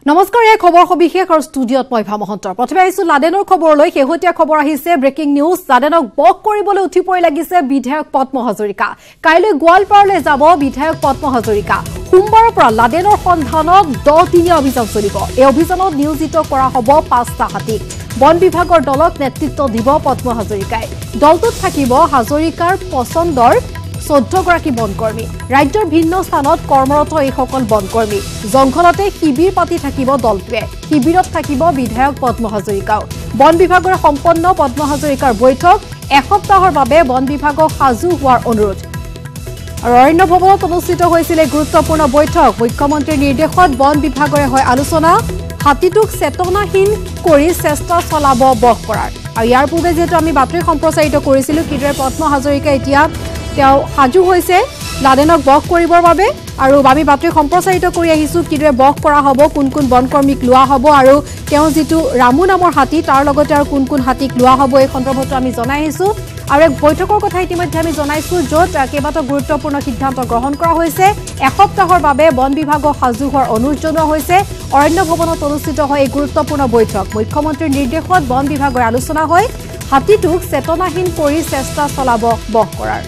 নমস্কাৰ এই খবৰ সবিশেষ আৰু ষ্টুডিঅত মই ভামহন্তৰ প্ৰথমে আহিছো লাডেনৰ খবৰলৈ শেহতীয়া খবৰ আহিছে ব্ৰেকিং নিউজ লাডেনক বক কৰিবলৈ উঠি পৰি লাগিছে বিধায়ক পদ্ম হাজৰিকা কাইলৈ গোৱালপাৰালৈ যাব বিধায়ক পদ্ম হাজৰিকা সোমবাৰৰ পৰা লাডেনৰ সন্ধানত 10 দিনীয়া অভিযান চলিব এই অভিযানত নিয়োজিত কৰা হ'ব 5টা হাতী বন বিভাগৰ দলক নেতৃত্ব দিব পদ্ম হাজৰিকাই দলটোত থাকিব হাজৰিকাৰ পছন্দৰ 14 গৰাকী বনকৰ্মী ৰাজ্যৰ ভিন্ন স্থানত কৰ্মৰত এই সকল বনকৰ্মী জংঘলতে শিবিৰ পাতি থাকিব দলটোৱে শিবিৰত থাকিব বিধায়ক পদ্ম হাজৰিকাও বন বিভাগৰ সম্পন্ন পদ্ম হাজৰিকাৰ বৈঠক এসপ্তাহৰ বাবে বন বিভাগক সাজু হোৱাৰ অনুৰোধ অৰণ্য ভৱনত অনুষ্ঠিত হৈছিল গুৰুত্বপূৰ্ণ বৈঠক মুখ্যমন্ত্ৰীৰ নিৰ্দেশত বন বিভাগৰে হয় আলোচনা হাতীটোক চেতনাহীন কৰি চেষ্টা চলাব বহ কৰাৰ আৰু ইয়াৰ পূৰ্বে যেটো আমি বাতৰি সম্প্ৰচাৰিত কৰিছিলো কিদৰে পদ্ম হাজৰিকা এতিয়া তেওঁ সাজু হৈছে লাডেনক বক কৰিবৰ বাবে আৰু আমি বাতৰি সম্প্ৰচাৰিত কৰি আহিছো কিদৰে বক কৰা হ'ব কোন কোন বনকৰ্মীক লোৱা হ'ব আৰু তেওঁ যেটো ৰামু নামৰ হাতী তাৰ লগতে আৰু কোন কোন হাতীক লোৱা হ'ব এই সন্দৰ্ভত আমি জনাই আহিছো আৰু এক বৈঠকৰ কথা ইতিমধ্যে আমি জনাইছো য'ত কেইবাটাও গুৰুত্বপূৰ্ণ সিদ্ধান্ত গ্ৰহণ কৰা হৈছে এসপ্তাহৰ বাবে বন বিভাগক সাজু হোৱাৰ অনুৰোধ জনোৱা হৈছে অৰণ্য ভৱনত অনুষ্ঠিত হয় এই গুৰুত্বপূৰ্ণ বৈঠক মুখ্যমন্ত্ৰীৰ নিৰ্দেশত বন বিভাগৰ আলোচনা হয় হাতীটোক চেতনাহীন কৰি চেষ্টা চলাব বহ কৰাৰ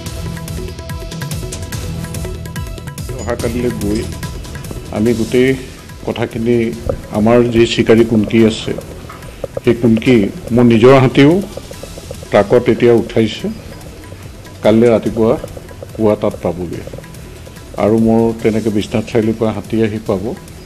অহাকালিলৈ গৈ আমি গোটেই কথাখিনি আমাৰ যি চিকাৰী কুণ্কি আছে সেই কুণ্কি মোৰ নিজৰ হাতীও ট্ৰাকত এতিয়া উঠাইছে কাইলৈ ৰাতিপুৱা পুৱা তাত পাবগৈ আৰু মোৰ তেনেকৈ বিশ্বনাথ চাৰিআলিৰ পৰা হাতী আহি পাব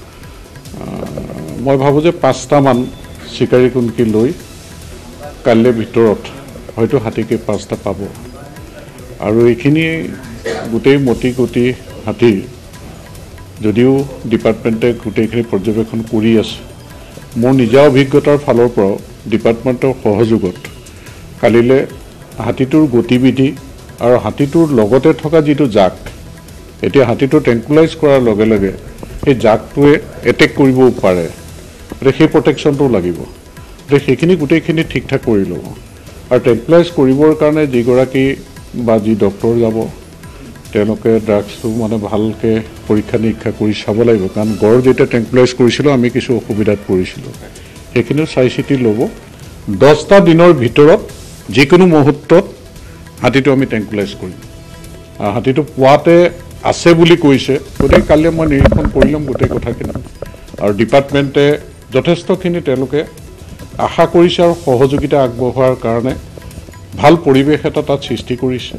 মই ভাবোঁ যে 5টামান চিকাৰী কুণ্কি লৈ কাইলৈ ভিতৰত হয়তো হাতীকে 5টা পাব আৰু এইখিনি গোটেই মতি গতি হাতী যদিও ডিপাৰ্টমেণ্টে গোটেইখিনি পৰ্যবেক্ষণ কৰি আছে মোৰ নিজা অভিজ্ঞতাৰ ফালৰ পৰাও ডিপাৰ্টমেণ্টৰ সহযোগত কালিলৈ হাতীটোৰ গতিবিধি আৰু হাতীটোৰ লগতে থকা যিটো জাক এতিয়া হাতীটো ট্ৰেংকুলাইজ কৰাৰ লগে লগে সেই জাকটোৱে এটেক কৰিবও পাৰে সেই প্ৰটেকশ্যনটো লাগিব সেইখিনি গোটেইখিনি ঠিক ঠাক কৰি ল'ব আৰু ট্ৰেংকুলাইজ কৰিবৰ কাৰণে যিগৰাকী বা যি ডক্টৰ যাব তেওঁলোকে ড্ৰাগছটো মানে ভালকৈ পৰীক্ষা নিৰীক্ষা কৰি চাব লাগিব কাৰণ গড় যেতিয়া ট্ৰেংকুলাইজ কৰিছিলোঁ আমি কিছু অসুবিধাত পৰিছিলোঁ সেইখিনিও চাই চিতি ল'ব 10টা দিনৰ ভিতৰত যিকোনো মুহূৰ্তত হাতীটো আমি ট্ৰেংকুলাইজ কৰিম আৰু হাতীটো পোৱাতে আছে বুলি কৈছে গতিকে কালি মই নিৰীক্ষণ কৰি ল'ম গোটেই কথাখিনি আৰু ডিপাৰ্টমেণ্টে যথেষ্টখিনি তেওঁলোকে আশা কৰিছে আৰু সহযোগিতা আগবঢ়োৱাৰ কাৰণে ভাল পৰিৱেশ এটা তাত সৃষ্টি কৰিছে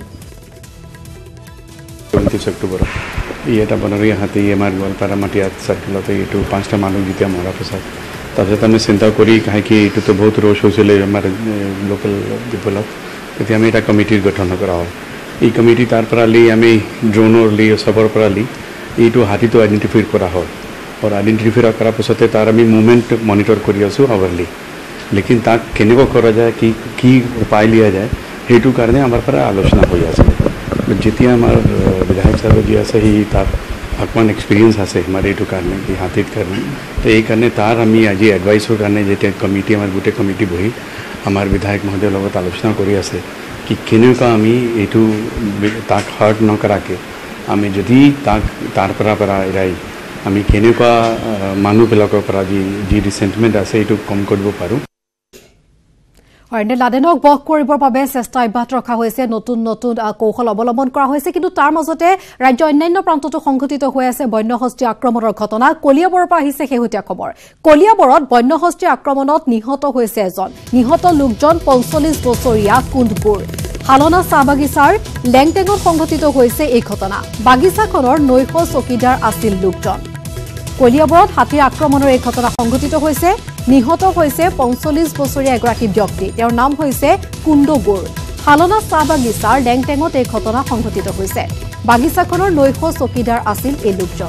29 অক্টোবৰ এই এটা বনৰীয়া হাতী আমাৰ গোৱালপাৰা মাটিয়াত চাৰ্কিলতে এইটো 5টা মানুহ যেতিয়া মৰা পিছত তাৰপিছত আমি চিন্তা কৰি কি এইটোতো বহুত ৰোষ হৈছিলে আমাৰ লোকেল পিপলত তেতিয়া আমি এটা কমিটিৰ গঠন কৰা হ'ল এই কমিটি তাৰ পৰা লি আমি ড্ৰোনৰ লি চবৰ পৰা লি এইটো হাতীটো আইডেণ্টিফাই কৰা হ'ল আৰু আইডেণ্টিফাই কৰাৰ পিছতে তাৰ আমি মুভমেণ্ট মনিটৰ কৰি আছোঁ আৱাৰলি লেকিন তাক কেনেকুৱা কৰা যায় কি উপায় লিয়া যায় সেইটো কাৰণে আমাৰ পৰা আলোচনা হৈ আছে যেতিয়া আমাৰ বিধায়ক সাহেব যি আছে সি তাত অকণমান এক্সপিৰিয়েঞ্চ আছে আমাৰ এইটো কাৰণে এই হাতীৰ কাৰণে তো এইকাৰণে তাৰ আমি আজি এডভাইচৰ কাৰণে যেতিয়া কমিটি আমাৰ গোটেই কমিটি বহি আমাৰ বিধায়ক মহোদয়ৰ লগত আলোচনা কৰি আছে কি কেনেকুৱা আমি এইটো তাক হাৰ্ট নকৰাকৈ আমি যদি তাক তাৰ পৰা এৰাই আমি কেনেকুৱা মানুহবিলাকৰ পৰা যি ৰিচেণ্টমেণ্ট আছে এইটো কম কৰিব পাৰোঁ অৰণ্য লাডেনক বক কৰিবৰ বাবে চেষ্টা অব্যাহত ৰখা হৈছে নতুন নতুন কৌশল অৱলম্বন কৰা হৈছে কিন্তু তাৰ মাজতে ৰাজ্যৰ অন্যান্য প্ৰান্ততো সংঘটিত হৈ আছে বন্যহস্তী আক্ৰমণৰ ঘটনা কলিয়াবৰৰ পৰা আহিছে শেহতীয়া খবৰ কলিয়াবৰত বন্যহস্তী আক্ৰমণত নিহত হৈছে এজন নিহত লোকজন 45 বছৰীয়া কুন্দপুৰ হালনা চাহ বাগিচাৰ লেংটেঙত সংঘটিত হৈছে এই ঘটনা বাগিচাখনৰ নৈশ চকীদাৰ আছিল লোকজন কলিয়াবৰত হাতীৰ আক্ৰমণৰ এই ঘটনা সংঘটিত হৈছে নিহত হৈছে 45 বছৰীয়া এগৰাকী ব্যক্তি তেওঁৰ নাম হৈছে কুন্দগুৰ হালনা চাহ বাগিচাৰ লেংটেঙত এই ঘটনা সংঘটিত হৈছে বাগিচাখনৰ নৈশ চকীদাৰ আছিল এই লোকজন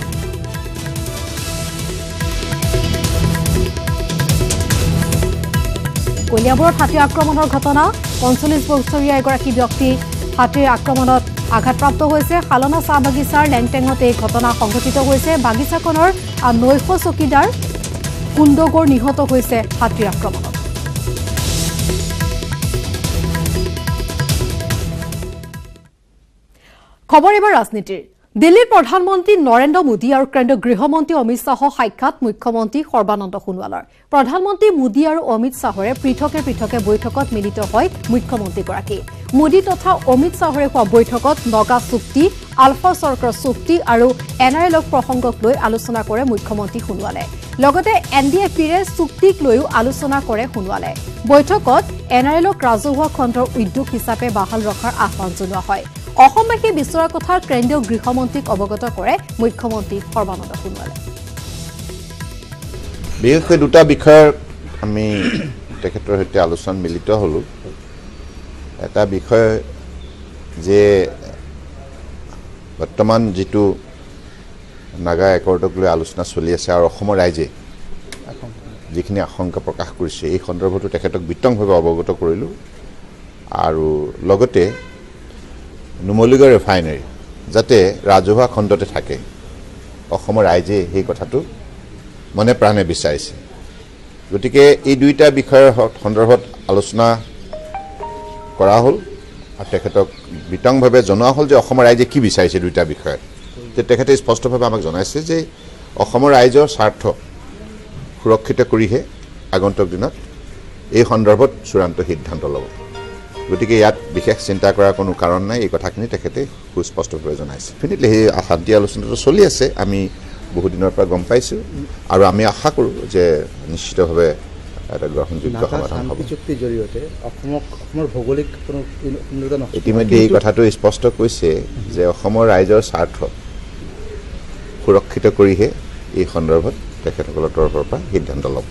কলিয়াবৰত হাতীৰ আক্ৰমণৰ ঘটনা 45 বছৰীয়া এগৰাকী ব্যক্তি হাতীৰ আক্ৰমণত আঘাতপ্ৰাপ্ত হৈছে হালনা চাহ বাগিচাৰ লেংটেঙত এই ঘটনা সংঘটিত হৈছে বাগিচাখনৰ নৈশ চকীদাৰ কুন্দগুৰ নিহত হৈছে হাতীৰ আক্ৰমণত খবৰ এবাৰ ৰাজনীতিৰ দিল্লীৰ প্ৰধানমন্ত্ৰী নৰেন্দ্ৰ মোদী আৰু কেন্দ্ৰীয় গৃহমন্ত্ৰী অমিত শ্বাহৰ সাক্ষাৎ মুখ্যমন্ত্ৰী সৰ্বানন্দ সোণোৱালৰ প্ৰধানমন্ত্ৰী মোদী আৰু অমিত শ্বাহৰে পৃথকে পৃথকে বৈঠকত মিলিত হয় মুখ্যমন্ত্ৰীগৰাকী মোদী তথা অমিত শ্বাহৰে হোৱা বৈঠকত নগা চুক্তি আলফা চৰকাৰ চুক্তি আৰু এনআৰএলক প্ৰসংগক লৈ আলোচনা কৰে মুখ্যমন্ত্ৰী সোণোৱালে লগতে এনডিএফিৰে চুক্তিক লৈও আলোচনা কৰে সোণোৱালে বৈঠকত এনআৰএলক ৰাজহুৱা খণ্ডৰ উদ্যোগ হিচাপে বাহাল ৰখাৰ আহ্বান জনোৱা হয় অসমবাসী বিচৰা কথা কেন্দ্ৰীয় গৃহমন্ত্ৰীক অৱগত কৰে মুখ্যমন্ত্ৰী সৰ্বানন্দ সোণোৱালে বিশেষকৈ দুটা বিষয়ৰ আমি তেখেতৰ সৈতে আলোচনাত মিলিত হলো এটা বিষয় যে বৰ্তমান যেটো নাগা একৰ্ডক লৈ আলোচনা চলি আছে আৰু অসমৰ ৰাইজে যিখিনি আশংকা প্ৰকাশ কৰিছে এই সন্দৰ্ভতো তেখেতক বিতংভাৱে অৱগত কৰিলো আৰু লগতে নুমলীগড় ৰিফাইনাৰী যাতে ৰাজহুৱা খণ্ডতে থাকে অসমৰ ৰাইজে সেই কথাটো মনে প্ৰাণে বিচাৰিছে গতিকে এই দুইটা বিষয়ৰ সন্দৰ্ভত আলোচনা কৰা হ'ল আৰু তেখেতক বিতংভাৱে জনোৱা হ'ল যে অসমৰ ৰাইজে কি বিচাৰিছে দুইটা বিষয়ত তেখেতে স্পষ্টভাৱে আমাক জনাইছে যে অসমৰ ৰাইজৰ স্বাৰ্থ সুৰক্ষিত কৰিহে আগন্তুক দিনত এই সন্দৰ্ভত চূড়ান্ত সিদ্ধান্ত ল'ব গতিকে ইয়াত বিশেষ চিন্তা কৰাৰ কোনো কাৰণ নাই এই কথাখিনি তেখেতে সুস্পষ্টভাৱে জনাইছে ডেফিনেটলি সেই শান্তি আলোচনাটো চলি আছে আমি বহু দিনৰ পৰা গম পাইছোঁ আৰু আমি আশা কৰোঁ যে নিশ্চিতভাৱে এটা গ্ৰহণযোগ্য সমাধান হ'ব চুক্তিৰ জৰিয়তে অসমৰ ভৌগোলিক কোনো ইতিমধ্যে এই কথাটো স্পষ্ট কৈছে যে অসমৰ ৰাইজৰ স্বাৰ্থ সুৰক্ষিত কৰিহে এই সন্দৰ্ভত তেখেতসকলৰ তৰফৰ পৰা সিদ্ধান্ত ল'ব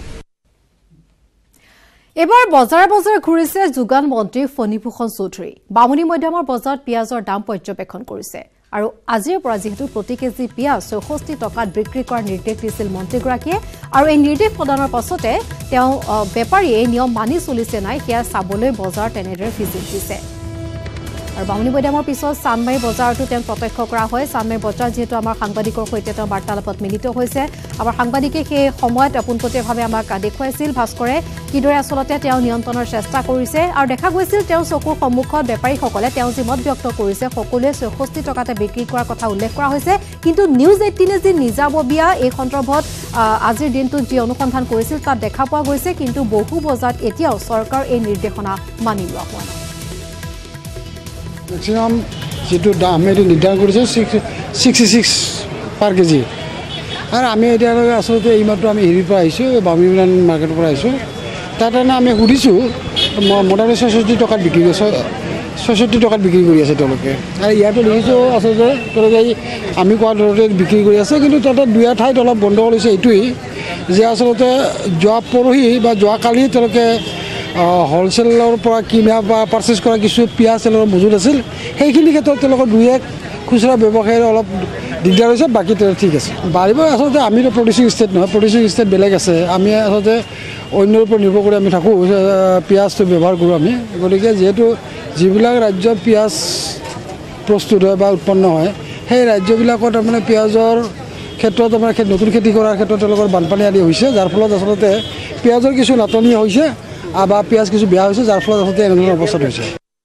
এবাৰ বজাৰে বজাৰে ঘূৰিছে যোগান মন্ত্ৰী ফণীভূষণ চৌধুৰী বামুণী মধ্যমৰ বজাৰত পিয়াজৰ দাম পৰ্যবেক্ষণ কৰিছে আৰু আজিৰ পৰা যেহেতু প্ৰতি কেজি পিয়াজ ৬৪ টকাত বিক্ৰী কৰাৰ নিৰ্দেশ দিছিল মন্ত্ৰীগৰাকীয়ে আৰু এই নিৰ্দেশ প্ৰদানৰ পাছতে তেওঁ বেপাৰীয়ে নিয়ম মানি চলিছে নাই সেয়া চাবলৈ বজাৰ তেনেদৰে ভিজিট দিছে আৰু বামুণী মধ্যমৰ পিছত চানমাৰী বজাৰতো তেওঁ প্ৰত্যক্ষ কৰা হয় চানমাৰী বজাৰ যেহেতু আমাৰ সাংবাদিকৰ সৈতে তেওঁ বাৰ্তালাপত মিলিত হৈছে আমাৰ সাংবাদিকে সেই সময়ত পোনপটীয়াভাৱে আমাক দেখুৱাইছিল ভাস্কৰে কিদৰে আচলতে তেওঁ নিয়ন্ত্ৰণৰ চেষ্টা কৰিছে আৰু দেখা গৈছিল তেওঁ চকুৰ সন্মুখত বেপাৰীসকলে তেওঁ যি মত ব্যক্ত কৰিছে সকলোৱে ৬৪ টকাতে বিক্ৰী কৰাৰ কথা উল্লেখ কৰা হৈছে কিন্তু নিউজ 18 যি নিজাববীয়া এই সন্দৰ্ভত আজিৰ দিনটোত যি অনুসন্ধান কৰিছিল তাত দেখা পোৱা গৈছে কিন্তু বহু বজাৰত এতিয়াও চৰকাৰ এই নিৰ্দেশনা মানি লোৱা হোৱা নাই মেক্সিমাম যেটো দাম এইটো নিৰ্ধাৰণ কৰিছে 66 পাৰ কেজি আৰু আমি এতিয়ালৈকে আচলতে এইমাত্ৰ আমি হেৰিৰ পৰা আহিছোঁ বামুণী মাৰ্কেটৰ পৰা আহিছোঁ তাৰ কাৰণে আমি সুধিছোঁ মোটামুটি ৬৪ টকাত বিক্ৰী কৰিছে ৬৪ টকাত বিক্ৰী কৰি আছে তেওঁলোকে আৰু ইয়াতো দেখিছোঁ আচলতে তেওঁলোকে আমি কোৱা ধৰণে বিক্ৰী কৰি আছে কিন্তু তাতে দুই ঠাইত অলপ গণ্ডগোল হৈছে এইটোৱেই যে আচলতে যোৱা পৰহি বা যোৱাকালি তেওঁলোকে হ'লচেলৰ পৰা কিনা বা পাৰ্চেছ কৰা কিছু পিঁয়াজ তেওঁলোকৰ মজুত আছিল সেইখিনি ক্ষেত্ৰত তেওঁলোকৰ দুই এক খুচুৰা ব্যৱসায়ীৰ অলপ দিগদাৰ হৈছে বাকী ঠিক আছে বাঢ়িব আচলতে আমিতো প্ৰডিউচিং ষ্টেট নহয় প্ৰডিউচিং ষ্টেট বেলেগ আছে আমি আচলতে অন্যৰ ওপৰত নিৰ্ভৰ কৰি আমি থাকোঁ পিঁয়াজটো ব্যৱহাৰ কৰোঁ আমি গতিকে যিহেতু যিবিলাক ৰাজ্যত পিঁয়াজ প্ৰস্তুত হয় বা উৎপন্ন হয় সেই ৰাজ্যবিলাকত তাৰমানে পিঁয়াজৰ ক্ষেত্ৰত আমাৰ নতুন খেতি কৰাৰ ক্ষেত্ৰত তেওঁলোকৰ বানপানী আদি হৈছে যাৰ ফলত আচলতে পিঁয়াজৰ কিছু নাটনি হৈছে বা পিঁয়াজ কিছু বেয়া হৈছে যাৰ ফলত আচলতে এনেধৰণৰ অৱস্থাত হৈছে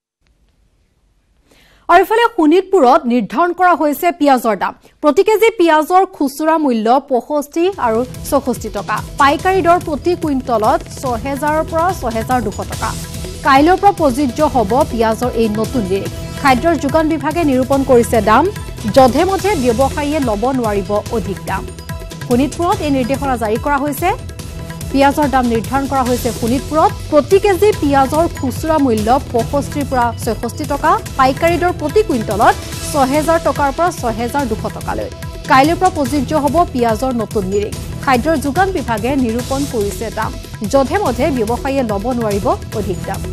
আৰু ইফালে শোণিতপুৰত নিৰ্ধাৰণ কৰা হৈছে পিয়াজৰ দাম প্ৰতি কেজি পিয়াজৰ খুচুৰা মূল্য ৬৫ আৰু ৬৪ টকা পাইকাৰী দৰ প্ৰতি কুইণ্টলত ৬,০০০ৰ পৰা ৬,২০০ টকা কাইলৈৰ পৰা প্ৰযোজ্য হ'ব পিয়াজৰ এই নতুন নিৰিখ খাদ্যৰ যোগান বিভাগে নিৰূপণ কৰিছে দাম যধে মধে ব্যৱসায়ীয়ে ল'ব নোৱাৰিব অধিক দাম শোণিতপুৰত এই নিৰ্দেশনা জাৰি কৰা হৈছে পিয়াজৰ দাম নিৰ্ধাৰণ কৰা হৈছে শোণিতপুৰত প্ৰতি কেজি পিয়াজৰ খুচুৰা মূল্য ৬৫ৰ পৰা ৬৬ টকা পাইকাৰী দৰ প্ৰতি কুইণ্টলত ৬,০০০ টকাৰ পৰা ৬,২০০ টকালৈ কাইলৈৰ পৰা প্ৰযোজ্য হ'ব পিয়াজৰ নতুন নিৰিখ খাদ্যৰ যোগান বিভাগে নিৰূপণ কৰিছে দাম যধে মধে ব্যৱসায়ীয়ে ল'ব নোৱাৰিব অধিক দাম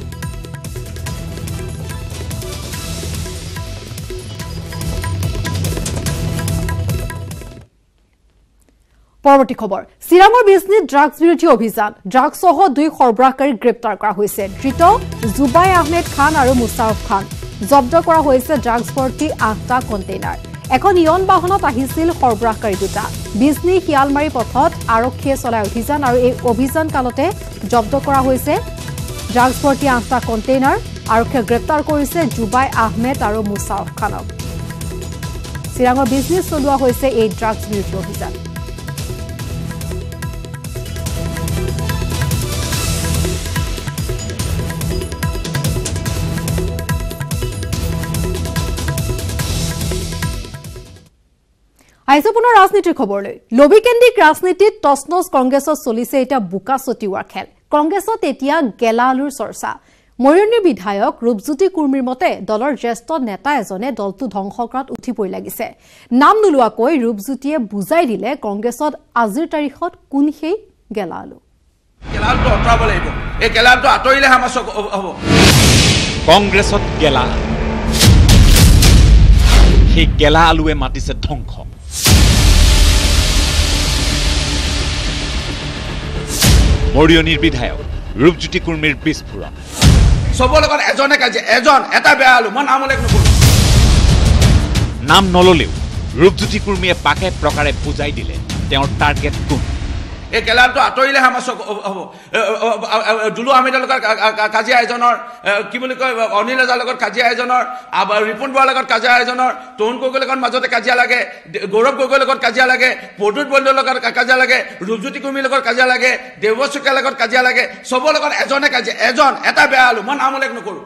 পৰৱৰ্তী খবৰ চিৰাঙৰ বিজনীত ড্ৰাগছ বিৰোধী অভিযান ড্ৰাগছসহ 2 সৰবৰাহকাৰীক গ্ৰেপ্তাৰ কৰা হৈছে ধৃত জুবাই আহমেদ খান আৰু মুছাৰফ খান জব্দ কৰা হৈছে ড্ৰাগছ ভৰ্তি 8টা কণ্টেইনাৰ এখন ইয়ন বাহনত আহিছিল সৰবৰাহকাৰী দুটা বিজনী শিয়ালমাৰী পথত আৰক্ষীয়ে চলাই অভিযান আৰু এই অভিযান কালতে জব্দ কৰা হৈছে ড্ৰাগছ ভৰ্তি 8টা কণ্টেইনাৰ আৰক্ষীয়ে গ্ৰেপ্তাৰ কৰিছে জুবাই আহমেদ আৰু মুছাৰফ খানক চিৰাঙৰ বিজনেছ চলোৱা হৈছে এই ড্ৰাগছ বিৰোধী অভিযান আইসপুনৰ ৰাজনীতিৰ খবৰলৈ লবিকেন্দ্ৰিক ৰাজনীতিত টছনছ কংগ্ৰেছত চলিছে এটা বুকা ছটিওৱাৰ খেল কংগ্ৰেছত এতিয়া গেলা আলুৰ চৰ্চা মৰিয়নিৰ বিধায়ক ৰূপজ্যোতি কুৰ্মীৰ মতে দলৰ জ্যেষ্ঠ নেতা এজনে দলটো ধ্বংস কৰাত উঠি পৰি লাগিছে নাম নোলোৱাকৈ ৰূপজ্যোতিয়ে বুজাই দিলে কংগ্ৰেছত আজিৰ তাৰিখত কোন সেই গেলা আলু গেলাটো আঁতৰাব লাগিব এই গেলাটো আঁতৰিলে আমাৰ হ'ব কংগ্ৰেছত গেলা সেই গেলা আলুৱে মাতিছে ধ্বংস মৰিয়নিৰ বিধায়ক ৰূপজ্যোতি কুৰ্মীৰ বিস্ফোৰণ চবৰ লগত এজনে কাজিয়া এজন এটা বেয়া আলু মই নাম উল্লেখ নকৰোঁ নাম নললেও ৰূপজ্যোতি কুৰ্মীয়ে পাকে প্ৰকাৰে বুজাই দিলে তেওঁৰ টাৰ্গেট কোন এই গেলাটো আঁতৰিলে আমাৰ হ'ব দুলু আহমেদৰ লগত কাজিয়া এজনৰ কি বুলি কয় অনিল ৰাজাৰ লগত কাজিয়া এজনৰ ৰিপুণ বৰাৰ লগত কাজিয়া এজনৰ তৰুণ গগৈৰ লগত মাজতে কাজিয়া লাগে গৌৰৱ গগৈৰ লগত কাজিয়া লাগে প্ৰদ্যুৎ বন্দ্যোৰ লগত কাজিয়া লাগে ৰূপজ্যোতি কুৰ্মীৰ লগত কাজিয়া লাগে দেৱব্ৰত শইকীয়াৰ লগত কাজিয়া লাগে চবৰ লগত এজনে কাজিয়া এজন এটা বেয়া আলু মই নাম উল্লেখ নকৰোঁ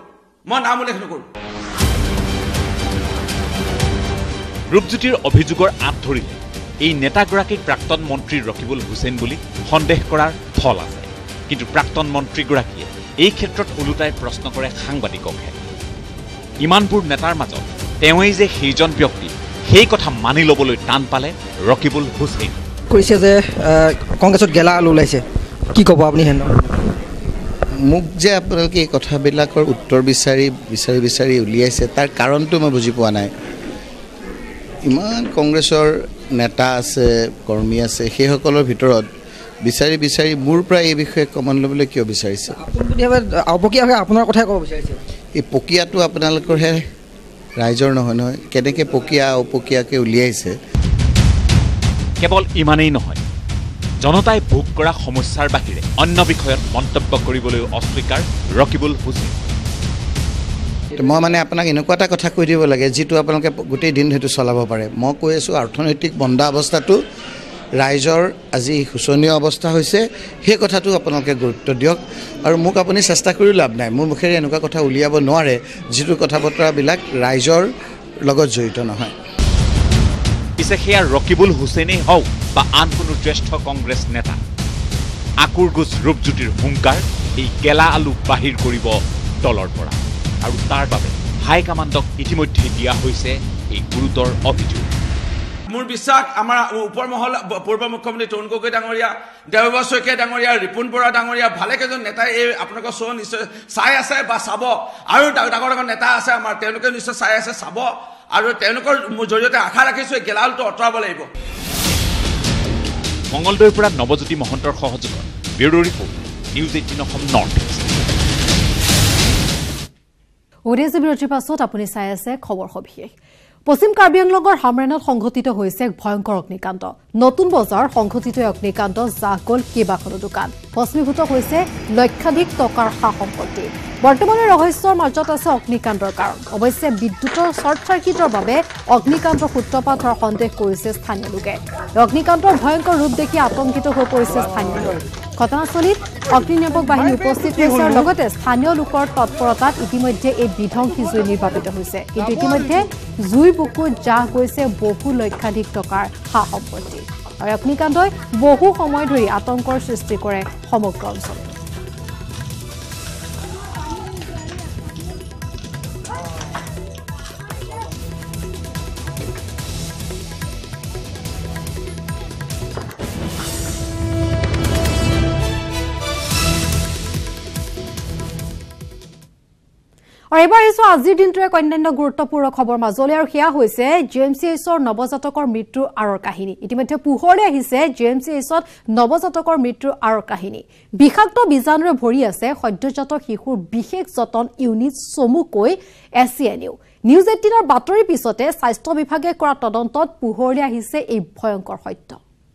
ৰূপজ্যোতিৰ অভিযোগৰ আঁত ধৰিলে এই নেতাগৰাকীক প্ৰাক্তন মন্ত্ৰী ৰকিবুল হুছেইন বুলি সন্দেহ কৰাৰ ফল আছে কিন্তু প্ৰাক্তন মন্ত্ৰীগৰাকীয়ে এই ক্ষেত্ৰত ওলোটাই প্ৰশ্ন কৰে সাংবাদিককহে ইমানবোৰ নেতাৰ মাজত তেওঁই যে সেইজন ব্যক্তি সেই কথা মানি ল'বলৈ টান পালে ৰকিবুল হুছেইন কৈছে যে কংগ্ৰেছত গেলা আলু ওলাইছে কি ক'ব আপুনি হেন মোক যে আপোনালোকে এই কথাবিলাকৰ উত্তৰ বিচাৰি উলিয়াইছে তাৰ কাৰণটো মই বুজি পোৱা নাই ইমান কংগ্ৰেছৰ নেতা আছে কৰ্মী আছে সেইসকলৰ ভিতৰত বিচাৰি মোৰ পৰা এই বিষয়ে কমন ল'বলৈ কিয় বিচাৰিছে অপকীয়াভাৱে আপোনাৰ কথাই ক'ব বিচাৰিছে এই প্ৰক্ৰিয়াটো আপোনালোকৰহে ৰাইজৰ নহয় কেনেকৈ প্ৰক্ৰিয়া অপক্ৰিয়াকৈ উলিয়াইছে কেৱল ইমানেই নহয় জনতাই ভোগ কৰা সমস্যাৰ বাহিৰে অন্য বিষয়ত মন্তব্য কৰিবলৈ অস্বীকাৰ ৰকিবুল হুছেইন মই মানে আপোনাক এনেকুৱা এটা কথা কৈ দিব লাগে যিটো আপোনালোকে গোটেই দিন সেইটো চলাব পাৰে মই কৈ আছোঁ অৰ্থনৈতিক মন্দা অৱস্থাটো ৰাইজৰ আজি শোচনীয় অৱস্থা হৈছে সেই কথাটো আপোনালোকে গুৰুত্ব দিয়ক আৰু মোক আপুনি চেষ্টা কৰি লাভ নাই মোৰ মুখেৰে এনেকুৱা কথা উলিয়াব নোৱাৰে যিটো কথা বতৰাবিলাক ৰাইজৰ লগত জড়িত নহয় পিছে সেয়া ৰকিবুল হুছেইনেই হওক বা আন কোনো জ্যেষ্ঠ কংগ্ৰেছ নেতা আকুৰগুজ ৰূপজ্যোতিৰ হুংকাৰ এই গেলা আলু বাহিৰ কৰিব দলৰ পৰা আৰু তাৰ বাবে হাইকমাণ্ডক ইতিমধ্যে দিয়া হৈছে এই গুৰুতৰ অভিযোগ মোৰ বিশ্বাস আমাৰ ওপৰ মহল পূৰ্ব মুখ্যমন্ত্ৰী তৰুণ গগৈ ডাঙৰীয়া দেৱব্ৰত শইকীয়া ডাঙৰীয়া ৰিপুণ বৰা ডাঙৰীয়া ভালেকেইজন নেতাই এই আপোনালোকৰ শ্ব' নিশ্চয় চাই আছে বা চাব আৰু ডাঙৰ নেতা আছে আমাৰ তেওঁলোকে নিশ্চয় চাই আছে চাব আৰু তেওঁলোকৰ জৰিয়তে আশা ৰাখিছোঁ এই গেলালটো আঁতৰাব লাগিব মঙলদৈৰ পৰা নৱজ্যোতি মহন্তৰ সহযোগত bureau' report news 18 Assam north ওডিএছ বিৰতিৰ পাছত আপুনি চাই আছে খবৰ সবিশেষ পশ্চিম কাৰ্বি আংলঙৰ হামৰেনত সংঘটিত হৈছে এক ভয়ংকৰ অগ্নিকাণ্ড নতুন বজাৰ সংঘটিত অগ্নিকাণ্ড জাহ গ'ল কেইবাখনো দোকান ভস্মীভূত হৈছে লক্ষাধিক টকাৰ সা সম্পত্তি বৰ্তমানৰ ৰহস্যৰ মাজত আছে অগ্নিকাণ্ডৰ কাৰণ অৱশ্যে বিদ্যুতৰ শ্বৰ্ট চাৰ্কিটৰ বাবে অগ্নিকাণ্ডৰ সূত্ৰপাত হোৱাৰ সন্দেহ কৰিছে স্থানীয় লোকে অগ্নিকাণ্ডৰ ভয়ংকৰ ৰূপ দেখি আতংকিত হৈ পৰিছে স্থানীয় লোক ঘটনাস্থলীত অগ্নিনিৰ্বাপক বাহিনী উপস্থিত হৈছে আৰু লগতে স্থানীয় লোকৰ তৎপৰতাত ইতিমধ্যে এই বিধ্বংসী জুই নিৰ্বাপিত হৈছে কিন্তু ইতিমধ্যে জুইৰ বুকুত জাহ গৈছে বহু লক্ষাধিক টকাৰ সা সম্পত্তি আৰু অগ্নিকাণ্ডই বহু সময় ধৰি আতংকৰ সৃষ্টি কৰে সমগ্ৰ অঞ্চলত আৰু এবাৰ আহিছো আজিৰ দিনটোৰ এক অন্যান্য গুৰুত্বপূৰ্ণ খবৰ মাজলৈ আৰু সেয়া হৈছে জিএমচিএইচৰ নৱজাতকৰ মৃত্যুৰ আঁৰৰ কাহিনী ইতিমধ্যে পোহৰলৈ আহিছে জিএমচিএইচত নৱজাতকৰ মৃত্যুৰ আঁৰৰ কাহিনী বিষাক্ত বীজাণুৰে ভৰি আছে সদ্যজাত শিশুৰ বিশেষ যতন ইউনিট চমুকৈ এছচিএনইউ নিউজ 18ৰ বাতৰিৰ পিছতে স্বাস্থ্য বিভাগে কৰা তদন্তত পোহৰলৈ আহিছে এই ভয়ংকৰ সত্য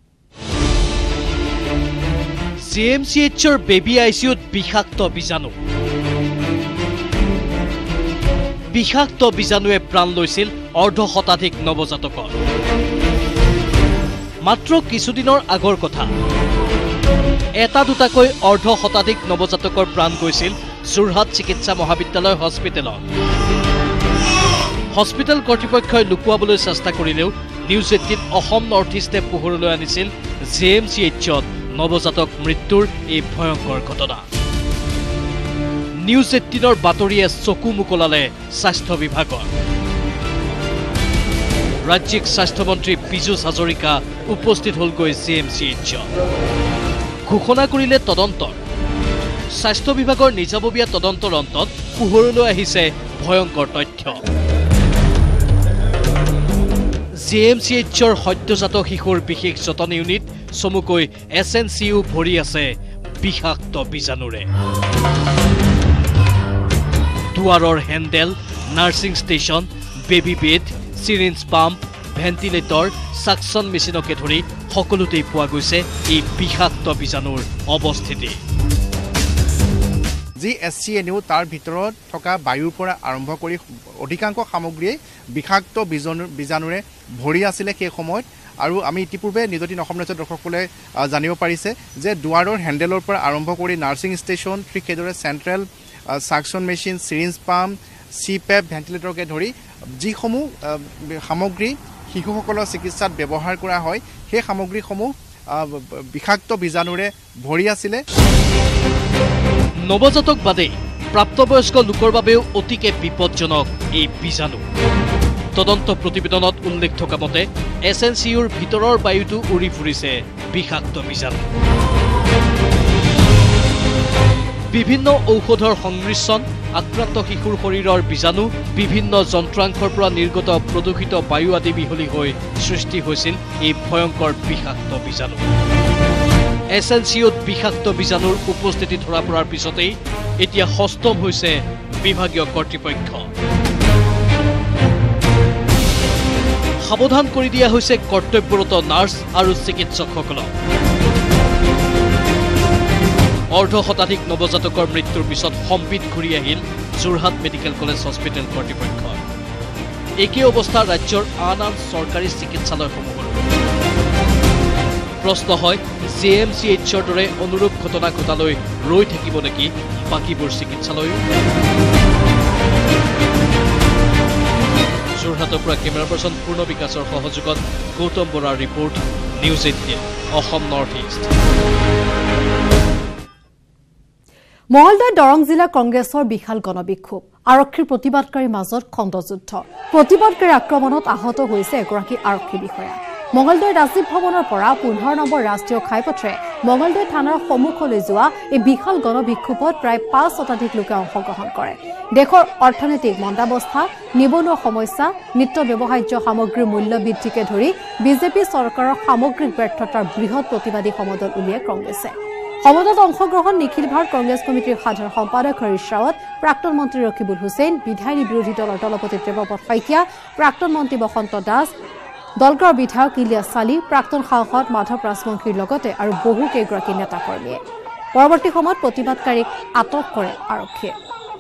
জিএমচিএইচৰ বেবী আইচিইউত বিষাক্ত বীজাণু বিষাক্ত বীজাণুৱে প্ৰাণ লৈছিল অৰ্ধশতাধিক নৱজাতকৰ। মাত্ৰ কিছুদিনৰ আগৰ কথা, এটা দুটাকৈ অৰ্ধশতাধিক নৱজাতকৰ প্ৰাণ গৈছিল যোৰহাট চিকিৎসা মহাবিদ্যালয় হস্পিটেলত। হস্পিটেল কৰ্তৃপক্ষই লুকুৱাবলৈ চেষ্টা কৰিলেও নিউজ 18 অসম নৰ্থ ইষ্টে পোহৰলৈ আনিছিল JMCHত নৱজাতক মৃত্যুৰ এই ভয়ংকৰ ঘটনা। নিউজ 18ৰ বাতৰিয়ে চকু মুকলালে স্বাস্থ্য বিভাগৰ। ৰাজ্যিক স্বাস্থ্যমন্ত্ৰী পীযুষ হাজৰিকা উপস্থিত হ'লগৈ JMCHত। ঘোষণা কৰিলে তদন্তৰ। স্বাস্থ্য বিভাগৰ নিজাববীয়া তদন্তৰ অন্তত পোহৰলৈ আহিছে ভয়ংকৰ তথ্য। JMCHৰ সদ্যজাত শিশুৰ বিশেষ যতন ইউনিট চমুকৈ SNCU ভৰি আছে বিষাক্ত বীজাণুৰে। দুৱাৰৰ handle, nursing station, baby bed, syringe pump, ventilator, suction মেচিনকে ধৰি সকলোতেই পোৱা গৈছে এই বিষাক্ত বীজাণুৰ অৱস্থিতি। যি SCNU তাৰ ভিতৰত থকা বায়ুৰ পৰা আৰম্ভ কৰি অধিকাংশ সামগ্ৰীয়ে বিষাক্ত বীজাণুৰে ভৰি আছিলে সেই সময়ত। আৰু আমি ইতিপূৰ্বে নিউজ 18 অসম নিউজৰ দৰ্শকসকলে জানিব পাৰিছে যে দুৱাৰৰ হেণ্ডেলৰ পৰা আৰম্ভ কৰি নাৰ্ছিং ষ্টেচন, ঠিক সেইদৰে central suction machine, syringe pump, CPAP, ভেণ্টিলেটৰকে ধৰি যিসমূহ সামগ্ৰী শিশুসকলৰ চিকিৎসাত ব্যৱহাৰ কৰা হয় সেই সামগ্ৰীসমূহ বিষাক্ত বীজাণুৰে ভৰি আছিলে। নৱজাতক বাদেই প্ৰাপ্তবয়স্ক লোকৰ বাবেও অতিকে বিপদজনক এই বীজাণু। তদন্ত প্ৰতিবেদনত উল্লেখ থকা মতে SNCUৰ ভিতৰৰ বায়ুটো উৰি ফুৰিছে বিষাক্ত বীজাণু। বিভিন্ন ঔষধৰ সংমিশ্ৰণ, আক্ৰান্ত শিশুৰ শৰীৰৰ বীজাণু, বিভিন্ন যন্ত্ৰাংশৰ পৰা নিৰ্গত প্ৰদূষিত বায়ু আদি মিহলি হৈ সৃষ্টি হৈছিল এই ভয়ংকৰ বিষাক্ত বীজাণু। SNCUত বিষাক্ত বীজাণুৰ উপস্থিতি ধৰা পৰাৰ পিছতেই এতিয়া হস্তম হৈছে বিভাগীয় কৰ্তৃপক্ষ। সাৱধান কৰি দিয়া হৈছে কৰ্তব্যৰত নাৰ্ছ আৰু চিকিৎসকসকলক। অৰ্ধশতাধিক নৱজাতকৰ মৃত্যুৰ পিছত সম্বিত ঘূৰি আহিল যোৰহাট মেডিকেল কলেজ হস্পিটেল কৰ্তৃপক্ষৰ। একে অৱস্থা ৰাজ্যৰ আন আন চৰকাৰী চিকিৎসালয়সমূহৰো। প্ৰশ্ন হয়, JMCHৰ দৰে অনুৰূপ ঘটনা ঘটালৈ ৰৈ থাকিব নেকি বাকীবোৰ চিকিৎসালয়ো? যোৰহাটৰ পৰা কেমেৰা পাৰ্চন পূৰ্ণ বিকাশৰ সহযোগত গৌতম বৰাৰ report, news 18 Assam north east. Mangaldai Darrang জিলা কংগ্ৰেছৰ বিশাল গণবিক্ষোভ, আৰক্ষীৰ প্ৰতিবাদকাৰীৰ মাজত খণ্ডযুদ্ধ। প্ৰতিবাদকাৰী আক্ৰমণত আহত হৈছে এগৰাকী আৰক্ষী বিষয়া। মঙলদৈ ৰাজীৱ ভৱনৰ পৰা 15 নম্বৰ ৰাষ্ট্ৰীয় ঘাইপথেৰে মঙলদৈ থানাৰ সন্মুখলৈ যোৱা এই বিশাল গণবিক্ষোভত প্ৰায় 5 শতাধিক লোকে অংশগ্ৰহণ কৰে। দেশৰ অৰ্থনৈতিক মন্দাৱস্থা, নিবনুৱা সমস্যা, নিত্য ব্যৱহাৰ্য সামগ্ৰীৰ মূল্য বৃদ্ধিকে ধৰি বিজেপি চৰকাৰৰ সামগ্ৰিক ব্যৰ্থতাৰ বৃহৎ প্ৰতিবাদী সমদল উলিয়াই কংগ্ৰেছে। সমদলত অংশগ্ৰহণ নিখিল ভাৰত কংগ্ৰেছ কমিটিৰ সাধাৰণ সম্পাদক হৰীশ ৰাৱত, প্ৰাক্তন মন্ত্ৰী ৰকিবুল হুছেইন, বিধায়িনী বিৰোধী দলৰ দলপতি দেৱপদ শইকীয়া, প্ৰাক্তন মন্ত্ৰী বসন্ত দাস, দলগাঁৱৰ বিধায়ক ইলিয়াছ চালি, প্ৰাক্তন সাংসদ মাধৱ ৰাজবংশীৰ লগতে আৰু বহু কেইগৰাকী নেতাকৰ্মীয়ে। পৰৱৰ্তী সময়ত প্ৰতিবাদকাৰীক আটক কৰে আৰক্ষীয়ে।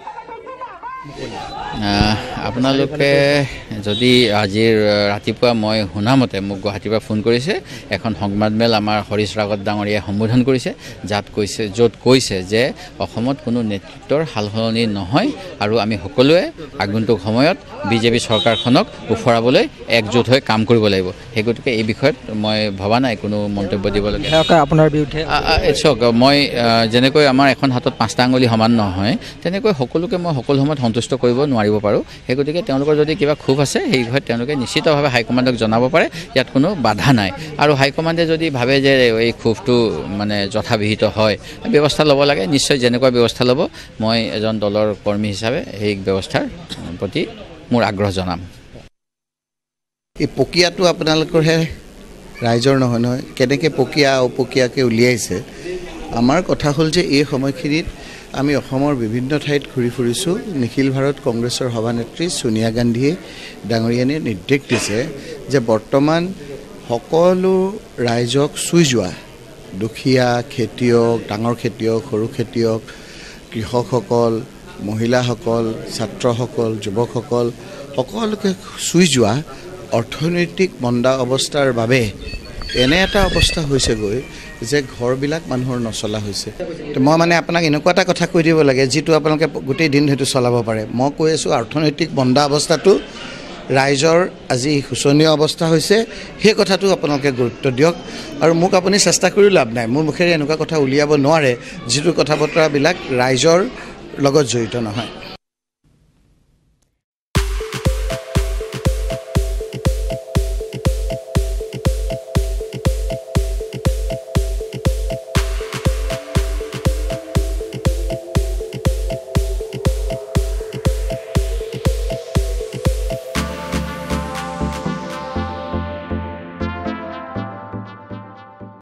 আপোনালোকে যদি আজিৰ ৰাতিপুৱা মই শুনামতে মোক গুৱাহাটীৰ পৰা ফোন কৰিছে, এখন সংবাদমেল আমাৰ হৰীশ ৰাৱত ডাঙৰীয়াই সম্বোধন কৰিছে, য'ত কৈছে যে অসমত কোনো নেতৃত্বৰ সালসলনি নহয় আৰু আমি সকলোৱে আগন্তুক সময়ত বিজেপি চৰকাৰখনক উফৰাবলৈ একজোট হৈ কাম কৰিব লাগিব। সেই গতিকে এই বিষয়ত মই ভবা নাই কোনো মন্তব্য দিবলগীয়া। আপোনাৰ বিৰুদ্ধে চাওক, মই যেনেকৈ আমাৰ এখন হাতত 5টা আঙুলি সমান নহয়, তেনেকৈ সকলোকে মই সকলো সময়ত সন্তুষ্ট কৰিব নোৱাৰিব পাৰোঁ। সেই গতিকে তেওঁলোকৰ যদি কিবা ক্ষোভ আছে সেই বিষয়ত তেওঁলোকে নিশ্চিতভাৱে হাইকমাণ্ডক জনাব পাৰে, ইয়াত কোনো বাধা নাই। আৰু হাইকমাণ্ডে যদি ভাবে যে এই ক্ষোভটো মানে যথাবিহিত হয়, ব্যৱস্থা ল'ব লাগে, নিশ্চয় যেনেকুৱা ব্যৱস্থা ল'ব মই এজন দলৰ কৰ্মী হিচাপে সেই ব্যৱস্থাৰ প্ৰতি মোৰ আগ্ৰহ জনাম। এই প্ৰক্ৰিয়াটো আপোনালোকৰহে, ৰাইজৰ নহয় নহয়। কেনেকৈ প্ৰক্ৰিয়া অপক্ৰিয়াকৈ উলিয়াইছে। আমাৰ কথা হ'ল যে এই সময়খিনিত আমি অসমৰ বিভিন্ন ঠাইত ঘূৰি ফুৰিছোঁ। নিখিল ভাৰত কংগ্ৰেছৰ সভানেত্ৰী ছোনিয়া গান্ধীয়ে ডাঙৰীয়ানীয়ে নিৰ্দেশ দিছে যে বৰ্তমান সকলো ৰাইজক চুই যোৱা দুখীয়া খেতিয়ক, ডাঙৰ খেতিয়ক, সৰু খেতিয়ক, কৃষকসকল, মহিলাসকল, ছাত্ৰসকল, যুৱকসকল সকলোকে চুই যোৱা অৰ্থনৈতিক মন্দা অৱস্থাৰ বাবে এনে এটা অৱস্থা হৈছেগৈ যে ঘৰবিলাক মানুহৰ নচলা হৈছে মই মানে আপোনাক এনেকুৱা এটা কথা কৈ দিব লাগে যিটো আপোনালোকে গোটেই দিন সেইটো চলাব পাৰে মই কৈ আছোঁ অৰ্থনৈতিক মন্দা অৱস্থাটো ৰাইজৰ আজি শোচনীয় অৱস্থা হৈছে সেই কথাটো আপোনালোকে গুৰুত্ব দিয়ক আৰু মোক আপুনি চেষ্টা কৰি লাভ নাই মোৰ মুখেৰে এনেকুৱা কথা উলিয়াব নোৱাৰে যিটো কথা বতৰাবিলাক ৰাইজৰ লগত জড়িত নহয়